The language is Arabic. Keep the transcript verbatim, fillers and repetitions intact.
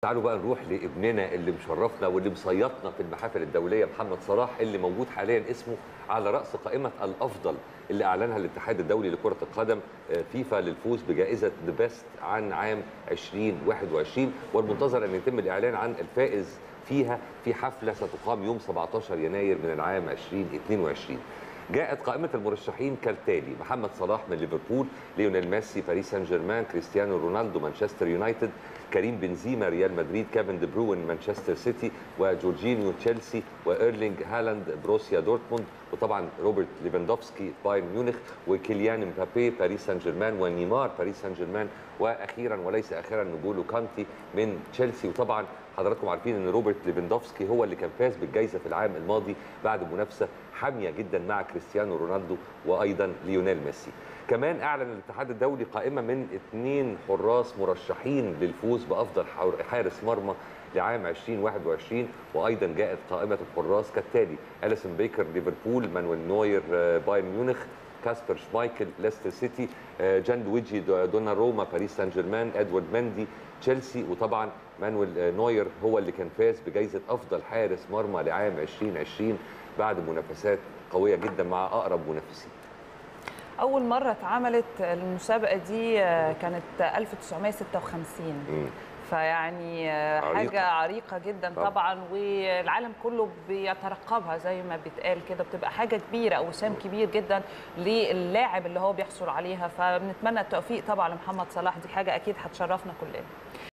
تعالوا بقى نروح لابننا اللي مشرفنا واللي مصيطنا في المحافل الدوليه، محمد صلاح، اللي موجود حاليا اسمه على راس قائمه الافضل اللي اعلنها الاتحاد الدولي لكره القدم فيفا للفوز بجائزه ذا بيست عن عام ألفين وواحد وعشرين، والمنتظر ان يتم الاعلان عن الفائز فيها في حفله ستقام يوم سبعتاشر يناير من العام ألفين واثنين وعشرين. جاءت قائمة المرشحين كالتالي: محمد صلاح من ليفربول، ليونيل ميسي باريس سان جيرمان، كريستيانو رونالدو مانشستر يونايتد، كريم بنزيما ريال مدريد، كيفن دي بروين مانشستر سيتي، وجورجينيو تشيلسي، وايرلينج هالاند بروسيا دورتموند، وطبعا روبرت ليفاندوفسكي بايرن ميونخ، وكيليان امبابي باريس سان جيرمان، ونيمار باريس سان جيرمان، واخيرا وليس اخيرا نقول كانتي من تشيلسي. وطبعا حضراتكم عارفين ان روبرت ليفاندوفسكي هو اللي كان فاز بالجائزه في العام الماضي بعد منافسه حاميه جدا مع كريستيانو رونالدو وايضا ليونيل ميسي. كمان اعلن الاتحاد الدولي قائمه من اثنين حراس مرشحين للفوز بافضل حارس مرمى لعام ألفين وواحد وعشرين، وايضا جاءت قائمه الحراس كالتالي: أليسون بيكر ليفربول، مانويل نوير بايرن ميونخ، كاسبر شمايكل ليستر سيتي، جان لويجي دوناروما باريس سان جيرمان، ادوارد مندي تشيلسي، وطبعا مانويل نوير هو اللي كان فاز بجائزه افضل حارس مرمى لعام ألفين وعشرين بعد منافسات قويه جدا مع اقرب منافسين. أول مرة اتعملت المسابقة دي كانت ألف وتسعمائة وستة وخمسين، م. فيعني عريقة. حاجة عريقة جدا طبعا, طبعا، والعالم كله بيترقبها زي ما بيتقال كده، بتبقى حاجة كبيرة أو وسام كبير جدا للاعب اللي هو بيحصل عليها، فبنتمنى التوفيق طبعا لمحمد صلاح، دي حاجة أكيد هتشرفنا كلنا.